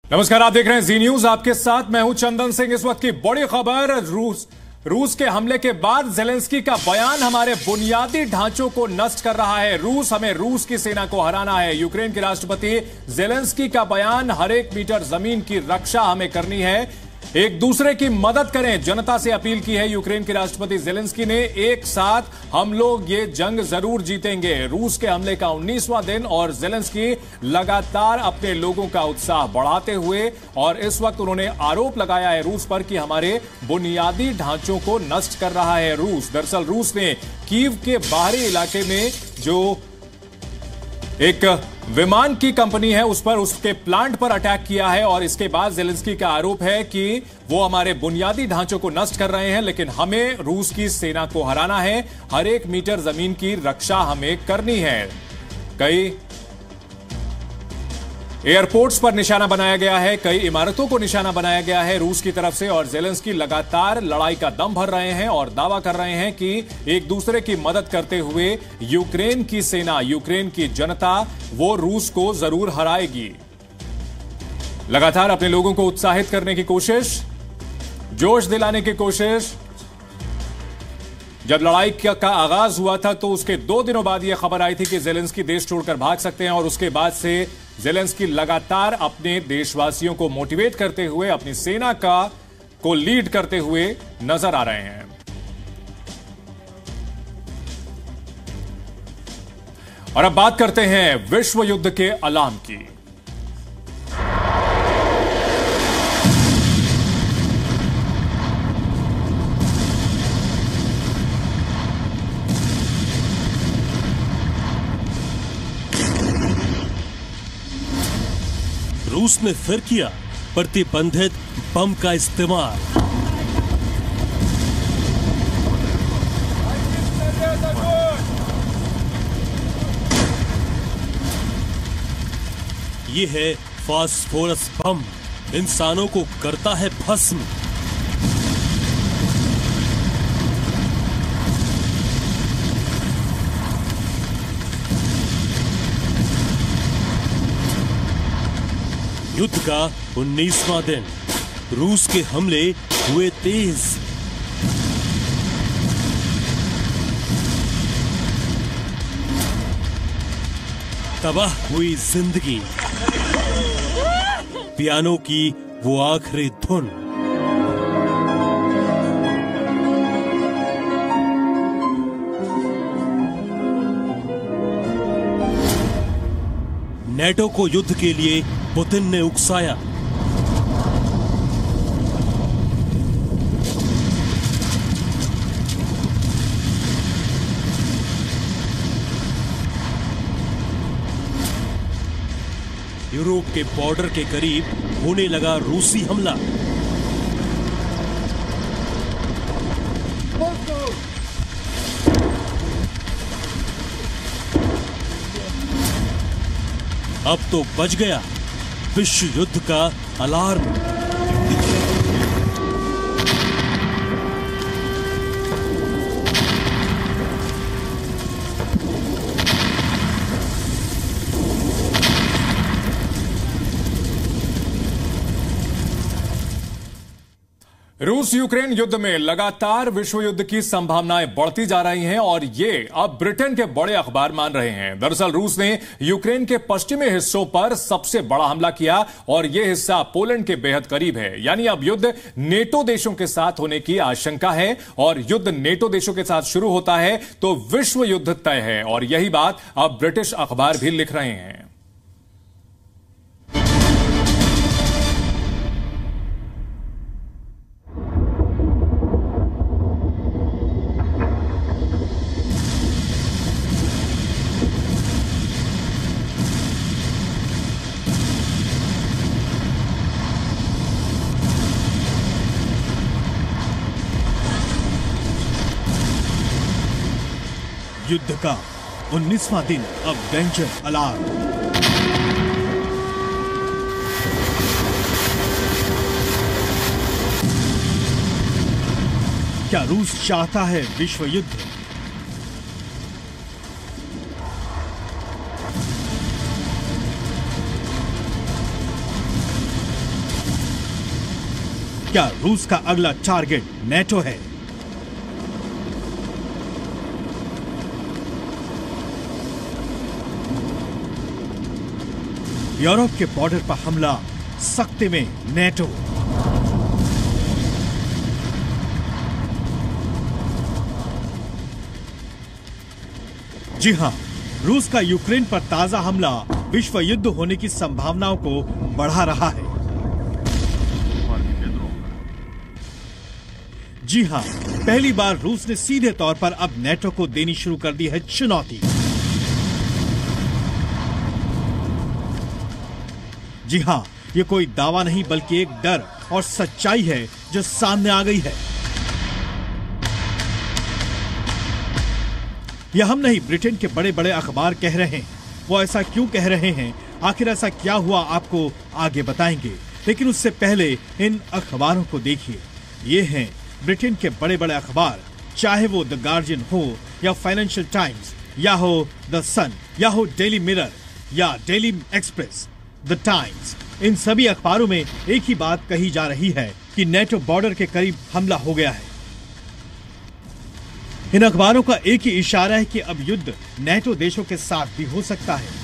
नमस्कार, आप देख रहे हैं जी न्यूज। आपके साथ मैं हूं चंदन सिंह। इस वक्त की बड़ी खबर, रूस के हमले के बाद जेलेंस्की का बयान हमारे बुनियादी ढांचों को नष्ट कर रहा है। हमें रूस की सेना को हराना है। यूक्रेन के राष्ट्रपति जेलेंस्की का बयान, हर एक मीटर जमीन की रक्षा हमें करनी है, एक दूसरे की मदद करें, जनता से अपील की है यूक्रेन के राष्ट्रपति जेलेंस्की ने। एक साथ हम लोग ये जंग जरूर जीतेंगे। रूस के हमले का 19वां दिन और जेलेंस्की लगातार अपने लोगों का उत्साह बढ़ाते हुए, और इस वक्त उन्होंने आरोप लगाया है रूस पर कि हमारे बुनियादी ढांचों को नष्ट कर रहा है रूस। दरअसल रूस ने कीव के बाहरी इलाके में जो एक विमान की कंपनी है उस पर, उसके प्लांट पर अटैक किया है, और इसके बाद जेलेंस्की का आरोप है कि वो हमारे बुनियादी ढांचों को नष्ट कर रहे हैं, लेकिन हमें रूस की सेना को हराना है, हर एक मीटर जमीन की रक्षा हमें करनी है। कई एयरपोर्ट्स पर निशाना बनाया गया है, कई इमारतों को निशाना बनाया गया है रूस की तरफ से, और जेलेंस्की लगातार लड़ाई का दम भर रहे हैं और दावा कर रहे हैं कि एक दूसरे की मदद करते हुए यूक्रेन की सेना, यूक्रेन की जनता, वो रूस को जरूर हराएगी। लगातार अपने लोगों को उत्साहित करने की कोशिश, जोश दिलाने की कोशिश। जब लड़ाई का आगाज हुआ था तो उसके 2 दिनों बाद यह खबर आई थी कि जेलेंस्की देश छोड़कर भाग सकते हैं, और उसके बाद से जेलेंस्की लगातार अपने देशवासियों को मोटिवेट करते हुए, अपनी सेना को लीड करते हुए नजर आ रहे हैं। और अब बात करते हैं विश्व युद्ध के अलार्म की। रूस ने फिर किया प्रतिबंधित बम का इस्तेमाल। ये है फास्फोरस बम, इंसानों को करता है भस्म। युद्ध का 19वां दिन, रूस के हमले हुए तेज। तबाह हुई जिंदगी, पियानो की वो आखिरी धुन। नेटो को युद्ध के लिए पुतिन ने उकसाया। यूरोप के बॉर्डर के करीब होने लगा रूसी हमला। अब तो बज गया विश्व युद्ध का अलार्म। रूस यूक्रेन युद्ध में लगातार विश्व युद्ध की संभावनाएं बढ़ती जा रही हैं, और ये अब ब्रिटेन के बड़े अखबार मान रहे हैं। दरअसल रूस ने यूक्रेन के पश्चिमी हिस्सों पर सबसे बड़ा हमला किया, और यह हिस्सा पोलैंड के बेहद करीब है। यानी अब युद्ध नेटो देशों के साथ होने की आशंका है, और युद्ध नेटो देशों के साथ शुरू होता है तो विश्व युद्ध तय है, और यही बात अब ब्रिटिश अखबार भी लिख रहे हैं। युद्ध का 19वां दिन, अब डेंजर अलार्म। क्या रूस चाहता है विश्व युद्ध? क्या रूस का अगला टारगेट नेटो है? यूरोप के बॉर्डर पर हमला, सख्ते में नेटो। जी हां, रूस का यूक्रेन पर ताजा हमला विश्व युद्ध होने की संभावनाओं को बढ़ा रहा है। जी हां, पहली बार रूस ने सीधे तौर पर अब नेटो को देनी शुरू कर दी है चुनौती। जी हां, ये कोई दावा नहीं बल्कि एक डर और सच्चाई है जो सामने आ गई है। यह हम नहीं, ब्रिटेन के बड़े बड़े अखबार कह रहे हैं। वो ऐसा क्यों कह रहे हैं, आखिर ऐसा क्या हुआ, आपको आगे बताएंगे। लेकिन उससे पहले इन अखबारों को देखिए। ये हैं ब्रिटेन के बड़े बड़े अखबार, चाहे वो द गार्जियन हो या फाइनेंशियल टाइम्स या हो द सन या हो डेली मिरर या डेली एक्सप्रेस, द टाइम्स। इन सभी अखबारों में एक ही बात कही जा रही है कि नेटो बॉर्डर के करीब हमला हो गया है। इन अखबारों का एक ही इशारा है कि अब युद्ध नेटो देशों के साथ भी हो सकता है।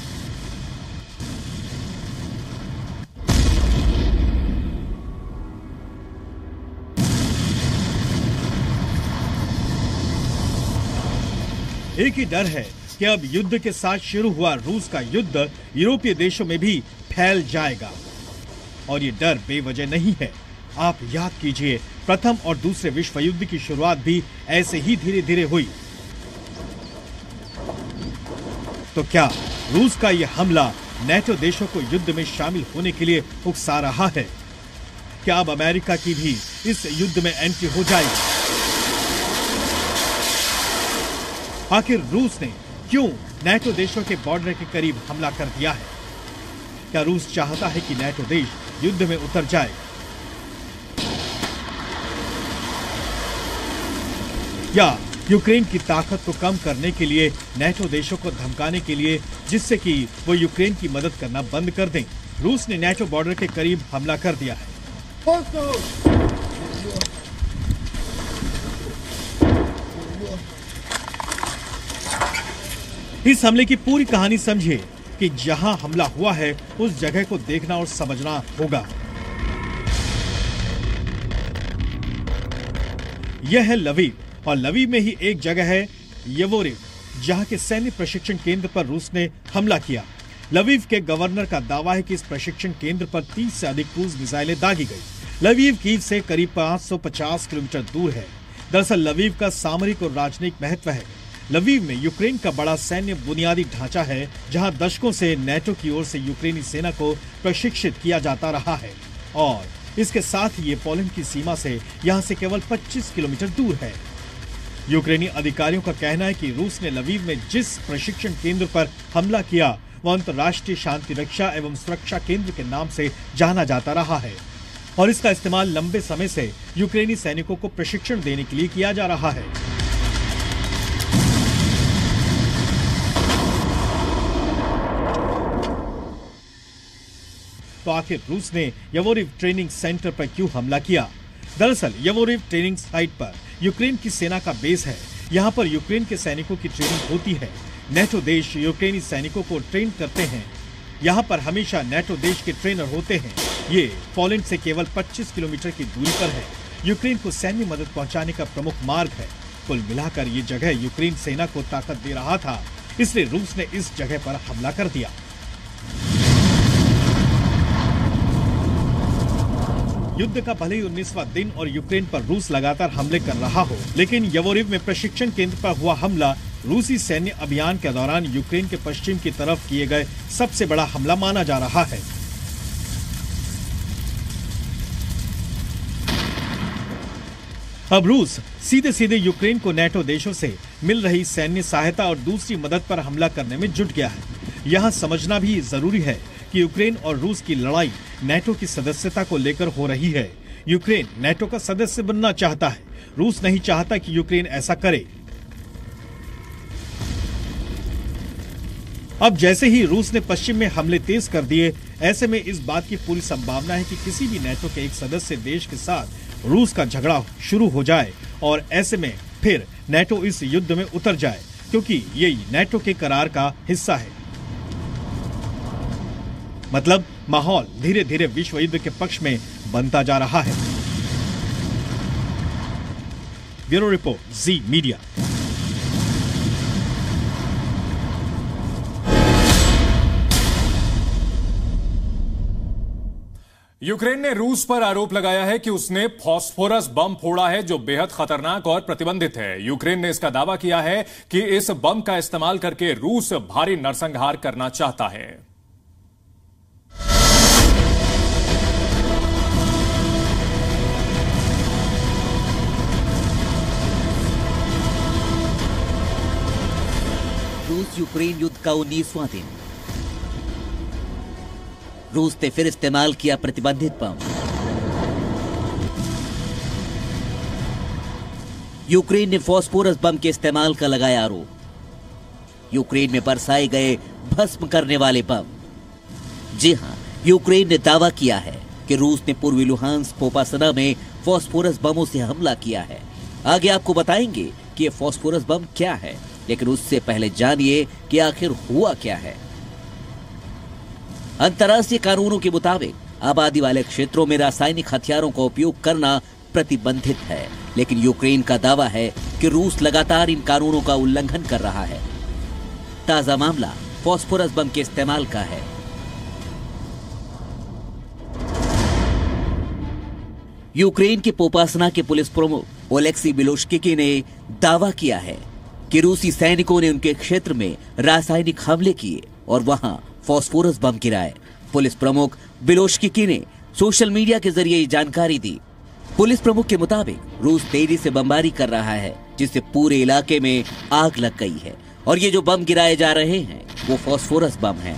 एक ही डर है कि अब युद्ध के साथ शुरू हुआ रूस का युद्ध यूरोपीय देशों में भी फैल जाएगा। और ये डर बेवजह नहीं है। आप याद कीजिए, प्रथम और दूसरे विश्व युद्ध की शुरुआत भी ऐसे ही धीरे धीरे हुई। तो क्या रूस का यह हमला नेटो देशों को युद्ध में शामिल होने के लिए उकसा रहा है? क्या अब अमेरिका की भी इस युद्ध में एंट्री हो जाएगी? आखिर रूस ने क्यों नेटो देशों के बॉर्डर के करीब हमला कर दिया है? क्या रूस चाहता है कि नेटो देश युद्ध में उतर जाए? या यूक्रेन की ताकत को कम करने के लिए, नेटो देशों को धमकाने के लिए, जिससे कि वो यूक्रेन की मदद करना बंद कर दें, रूस ने नेटो बॉर्डर के करीब हमला कर दिया है। इस हमले की पूरी कहानी समझिए कि जहां हमला हुआ है उस जगह को देखना और समझना होगा। यह है लवीव, और लवीव में ही एक जगह है यवोरिव, जहां के सैन्य प्रशिक्षण केंद्र पर रूस ने हमला किया। लवीव के गवर्नर का दावा है कि इस प्रशिक्षण केंद्र पर 30 से अधिक क्रूज मिसाइलें दागी गई। लवीव कीव से करीब 550 किलोमीटर दूर है। दरअसल लवीव का सामरिक और राजनयिक महत्व है। लवीव में यूक्रेन का बड़ा सैन्य बुनियादी ढांचा है, जहां दशकों से नेटो की ओर से यूक्रेनी सेना को प्रशिक्षित किया जाता रहा है। और इसके साथ ही ये पोलैंड की सीमा से यहां से केवल 25 किलोमीटर दूर है। यूक्रेनी अधिकारियों का कहना है कि रूस ने लवीव में जिस प्रशिक्षण केंद्र पर हमला किया, वह अंतर्राष्ट्रीय शांति रक्षा एवं सुरक्षा केंद्र के नाम से जाना जाता रहा है। और इसका इस्तेमाल लंबे समय से यूक्रेनी सैनिकों को प्रशिक्षण देने के लिए किया जा रहा है। तो आखिर रूस ने यवोरिव ट्रेनिंग सेंटर पर क्यों हमला किया? दरअसल यवोरिव ट्रेनिंग साइट पर यूक्रेन की सेना का बेस है। यहाँ पर यूक्रेन के सैनिकों की ट्रेनिंग होती है। नेटो देश यूक्रेनी सैनिकों को ट्रेन करते हैं। यहाँ पर हमेशा नेटो देश के ट्रेनर होते हैं। ये पोलैंड से केवल 25 किलोमीटर की दूरी पर है। यूक्रेन को सैन्य मदद पहुंचाने का प्रमुख मार्ग है। कुल मिलाकर ये जगह यूक्रेन सेना को ताकत दे रहा था, इसलिए रूस ने इस जगह पर हमला कर दिया। युद्ध का भले ही 19वां दिन और यूक्रेन पर रूस लगातार हमले कर रहा हो, लेकिन यवोरिव में प्रशिक्षण केंद्र पर हुआ हमला रूसी सैन्य अभियान के दौरान यूक्रेन के पश्चिम की तरफ किए गए सबसे बड़ा हमला माना जा रहा है। अब रूस सीधे सीधे यूक्रेन को नेटो देशों से मिल रही सैन्य सहायता और दूसरी मदद पर हमला करने में जुट गया है। यहाँ समझना भी जरूरी है कि यूक्रेन और रूस की लड़ाई नेटो की सदस्यता को लेकर हो रही है। यूक्रेन नेटो का सदस्य बनना चाहता है। रूस नहीं चाहता कि यूक्रेन ऐसा करे। अब जैसे ही रूस ने पश्चिम में हमले तेज कर दिए, ऐसे में इस बात की पूरी संभावना है कि किसी भी नेटो के एक सदस्य देश के साथ रूस का झगड़ा शुरू हो जाए और ऐसे में फिर नेटो इस युद्ध में उतर जाए, क्योंकि ये नेटो के करार का हिस्सा है। मतलब माहौल धीरे धीरे विश्व युद्ध के पक्ष में बनता जा रहा है। Bureau report, Zee media. Ukraine ने रूस पर आरोप लगाया है कि उसने फास्फोरस बम फोड़ा है, जो बेहद खतरनाक और प्रतिबंधित है। यूक्रेन ने इसका दावा किया है कि इस बम का इस्तेमाल करके रूस भारी नरसंहार करना चाहता है। रूस यूक्रेन युद्ध का 19वां दिन। रूस ने फिर इस्तेमाल किया प्रतिबंधित बम। यूक्रेन ने फास्फोरस बम के इस्तेमाल का लगाया आरोप। यूक्रेन में बरसाए गए भस्म करने वाले बम। जी हां, यूक्रेन ने दावा किया है कि रूस ने पूर्वी लुहांस्क पोपासना में फास्फोरस बमों से हमला किया है। आगे आपको बताएंगे कि ये फास्फोरस बम क्या है, लेकिन उससे पहले जानिए कि आखिर हुआ क्या है। अंतर्राष्ट्रीय कानूनों के मुताबिक आबादी वाले क्षेत्रों में रासायनिक हथियारों का उपयोग करना प्रतिबंधित है, लेकिन यूक्रेन का दावा है कि रूस लगातार इन कानूनों का उल्लंघन कर रहा है। ताजा मामला फास्फोरस बम के इस्तेमाल का है। यूक्रेन के पोपासना के पुलिस प्रमुख ओलेक्सी बिलोश्किकी ने दावा किया है कि रूसी सैनिकों ने उनके क्षेत्र में रासायनिक हमले किए और वहां फास्फोरस बम गिराए। पुलिस प्रमुख बिलोश्किकी ने सोशल मीडिया के जरिए ये जानकारी दी। पुलिस प्रमुख के मुताबिक रूस तेजी से बमबारी कर रहा है, जिससे पूरे इलाके में आग लग गई है और ये जो बम गिराए जा रहे हैं वो फास्फोरस बम हैं।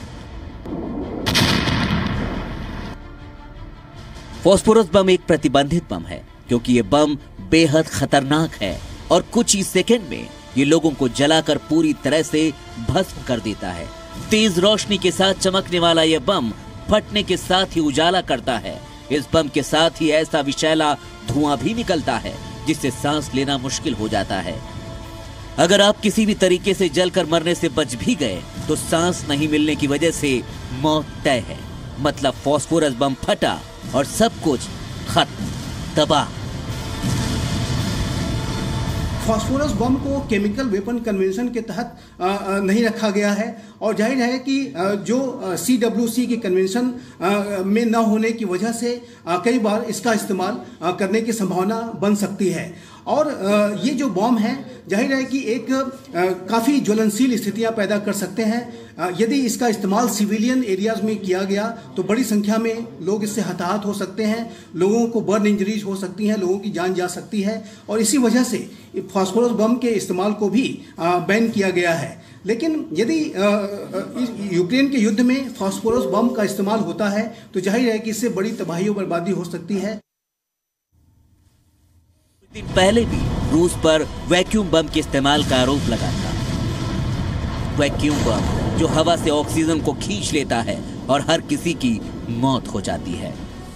फास्फोरस बम एक प्रतिबंधित बम है, क्योंकि ये बम बेहद खतरनाक है और कुछ ही सेकंड में ये लोगों को जलाकर पूरी तरह से भस्म कर देता है। तेज रोशनी के साथ चमकने वाला यह बम फटने के साथ ही उजाला करता है। इस बम के साथ ही ऐसा विषैला धुआं भी निकलता है जिससे सांस लेना मुश्किल हो जाता है। अगर आप किसी भी तरीके से जलकर मरने से बच भी गए तो सांस नहीं मिलने की वजह से मौत तय है। मतलब फास्फोरस बम फटा और सब कुछ खत्म, तबाह। फास्फोरस बम को केमिकल वेपन कन्वेंशन के तहत नहीं रखा गया है और जाहिर है कि जो CWC के कन्वेंशन में न होने की वजह से कई बार इसका इस्तेमाल करने की संभावना बन सकती है। और ये जो बम है जाहिर है कि एक काफ़ी ज्वलनशील स्थितियां पैदा कर सकते हैं। यदि इसका इस्तेमाल सिविलियन एरियाज में किया गया तो बड़ी संख्या में लोग इससे हताहत हो सकते हैं, लोगों को बर्न इंजरीज हो सकती हैं, लोगों की जान जा सकती है और इसी वजह से फास्फोरस बम के इस्तेमाल को भी बैन किया गया है। लेकिन यदि यूक्रेन के युद्ध में फास्फोरस बम का इस्तेमाल होता है तो जाहिर है कि इससे बड़ी तबाही और बर्बादी हो सकती है। दिन पहले भी रूस पर वैक्यूम बम के इस्तेमाल का आरोप लगा था। वैक्यूम बम जो हवा से ऑक्सीजन को खींच लेता है और हर किसी की मौत हो जाती है।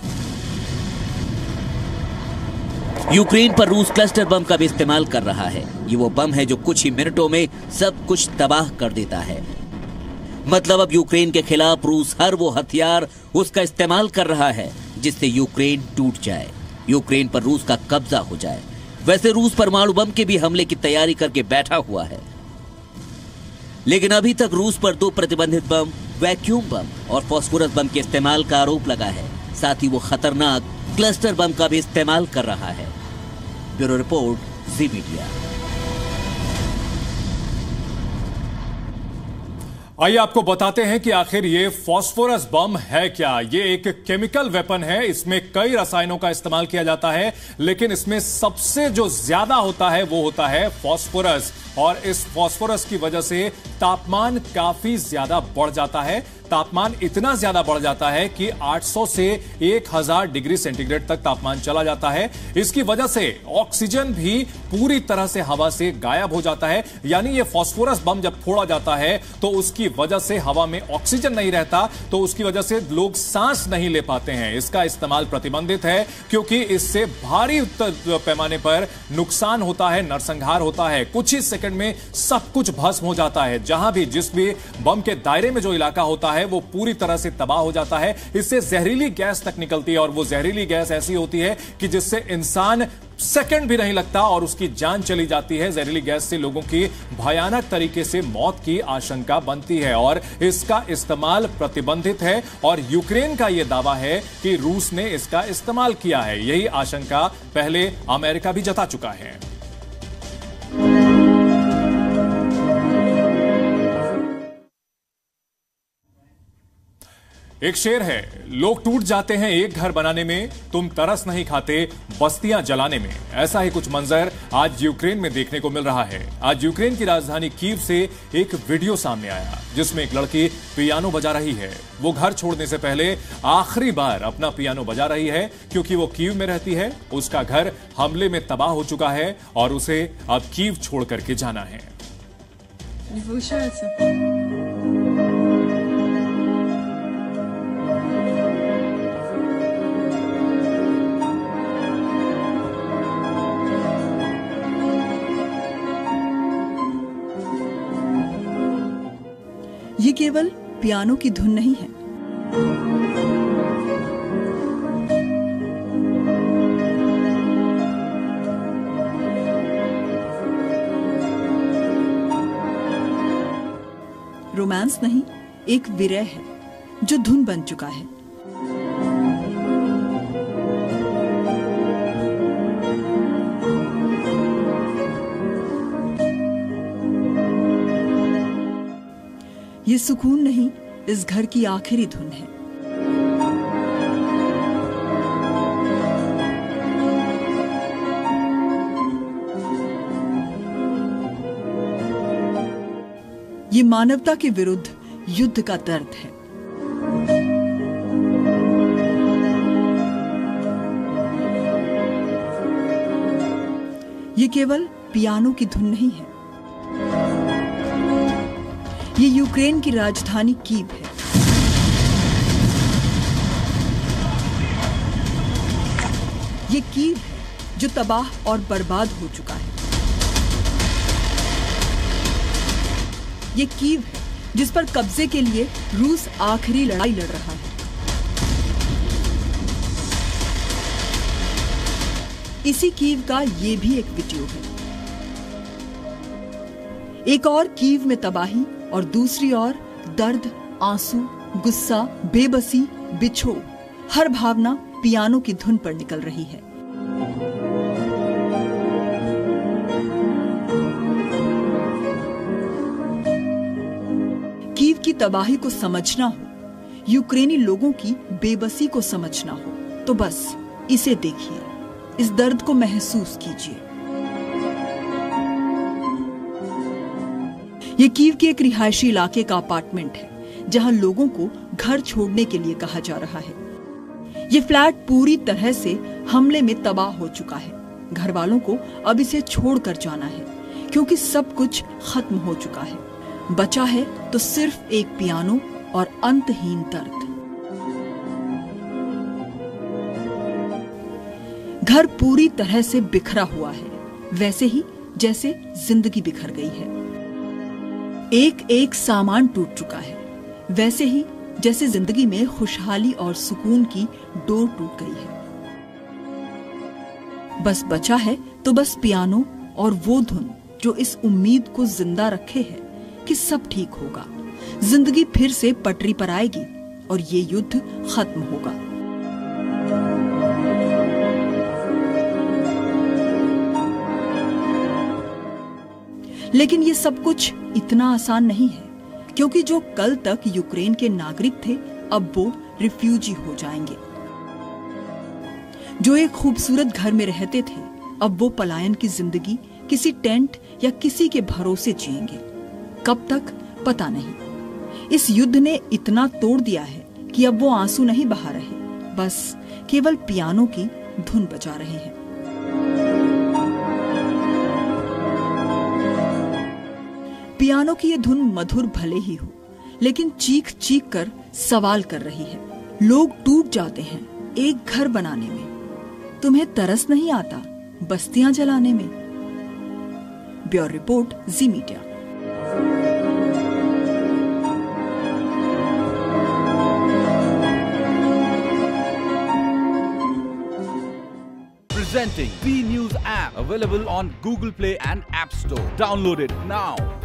यूक्रेन पर रूस क्लस्टर बम का भी इस्तेमाल कर रहा है। ये वो बम है जो कुछ ही मिनटों में सब कुछ तबाह कर देता है। मतलब अब यूक्रेन के खिलाफ रूस हर वो हथियार उसका इस्तेमाल कर रहा है जिससे यूक्रेन टूट जाए, यूक्रेन पर रूस का कब्जा हो जाए। वैसे रूस परमाणु बम के भी हमले की तैयारी करके बैठा हुआ है, लेकिन अभी तक रूस पर 2 प्रतिबंधित बम, वैक्यूम बम और फास्फोरस बम के इस्तेमाल का आरोप लगा है। साथ ही वो खतरनाक क्लस्टर बम का भी इस्तेमाल कर रहा है। Bureau report, Zee media. आइए आपको बताते हैं कि आखिर ये फास्फोरस बम है क्या। ये एक केमिकल वेपन है, इसमें कई रसायनों का इस्तेमाल किया जाता है, लेकिन इसमें सबसे जो ज्यादा होता है वो होता है फास्फोरस। और इस फास्फोरस की वजह से तापमान काफी ज्यादा बढ़ जाता है। तापमान इतना ज्यादा बढ़ जाता है कि 800 से 1000 डिग्री सेंटीग्रेड तक तापमान चला जाता है। इसकी वजह से ऑक्सीजन भी पूरी तरह से हवा से गायब हो जाता है। यानी ये फास्फोरस बम जब फोड़ा जाता है तो उसकी वजह से हवा में ऑक्सीजन नहीं रहता, तो उसकी वजह से लोग सांस नहीं ले पाते हैं। इसका इस्तेमाल प्रतिबंधित है क्योंकि इससे भारी पैमाने पर नुकसान होता है, नरसंहार होता है। कुछ ही सेकंड में सब कुछ भस्म हो जाता है। जहां भी जिस भी बम के दायरे में जो इलाका होता है वो पूरी तरह से तबाह हो जाता है। इससे जहरीली गैस तक निकलती है और वो जहरीली गैस ऐसी होती है कि जिससे इंसान सेकंड भी नहीं लगता और उसकी जान चली जाती है। जहरीली गैस से लोगों की भयानक तरीके से मौत की आशंका बनती है और इसका इस्तेमाल प्रतिबंधित है। और यूक्रेन का यह दावा है कि रूस ने इसका इस्तेमाल किया है। यही आशंका पहले अमेरिका भी जता चुका है। एक शेर है, लोग टूट जाते हैं एक घर बनाने में, तुम तरस नहीं खाते बस्तियां जलाने में। ऐसा ही कुछ मंजर आज यूक्रेन में देखने को मिल रहा है। आज यूक्रेन की राजधानी कीव से एक वीडियो सामने आया जिसमें एक लड़की पियानो बजा रही है। वो घर छोड़ने से पहले आखिरी बार अपना पियानो बजा रही है क्योंकि वो कीव में रहती है। उसका घर हमले में तबाह हो चुका है और उसे अब कीव छोड़ करके जाना है। ये केवल पियानो की धुन नहीं है। रोमांस नहीं, एक विरह है जो धुन बन चुका है। ये सुकून नहीं, इस घर की आखिरी धुन है। ये मानवता के विरुद्ध युद्ध का दर्द है। ये केवल पियानो की धुन नहीं है। ये यूक्रेन की राजधानी कीव है। ये कीव है जो तबाह और बर्बाद हो चुका है। ये कीव है जिस पर कब्जे के लिए रूस आखिरी लड़ाई लड़ रहा है। इसी कीव का ये भी एक वीडियो है। एक और कीव में तबाही और दूसरी ओर दर्द, आंसू, गुस्सा, बेबसी, बिछोह, हर भावना पियानो की धुन पर निकल रही है। कीव की तबाही को समझना हो, यूक्रेनी लोगों की बेबसी को समझना हो, तो बस इसे देखिए, इस दर्द को महसूस कीजिए। ये कीव के एक रिहायशी इलाके का अपार्टमेंट है जहां लोगों को घर छोड़ने के लिए कहा जा रहा है। ये फ्लैट पूरी तरह से हमले में तबाह हो चुका है। घर वालों को अब इसे छोड़कर जाना है क्योंकि सब कुछ खत्म हो चुका है। बचा है तो सिर्फ एक पियानो और अंतहीन दर्द। घर पूरी तरह से बिखरा हुआ है, वैसे ही जैसे जिंदगी बिखर गई है। एक एक सामान टूट चुका है, वैसे ही जैसे जिंदगी में खुशहाली और सुकून की डोर टूट गई है। बस बचा है तो बस पियानो और वो धुन जो इस उम्मीद को जिंदा रखे है कि सब ठीक होगा, जिंदगी फिर से पटरी पर आएगी और ये युद्ध खत्म होगा। लेकिन ये सब कुछ इतना आसान नहीं है क्योंकि जो कल तक यूक्रेन के नागरिक थे अब वो रिफ्यूजी हो जाएंगे। जो एक खूबसूरत घर में रहते थे अब वो पलायन की जिंदगी किसी टेंट या किसी के भरोसे जिएंगे। कब तक पता नहीं। इस युद्ध ने इतना तोड़ दिया है कि अब वो आंसू नहीं बहा रहे, बस केवल पियानो की धुन बजा रहे हैं। पियानो की ये धुन मधुर भले ही हो, लेकिन चीख चीख कर सवाल कर रही है। लोग टूट जाते हैं एक घर बनाने में, तुम्हें तरस नहीं आता बस्तियां जलाने में? Bureau report, Zee media. Presenting B News app, available on Google Play and App Store. Download it now.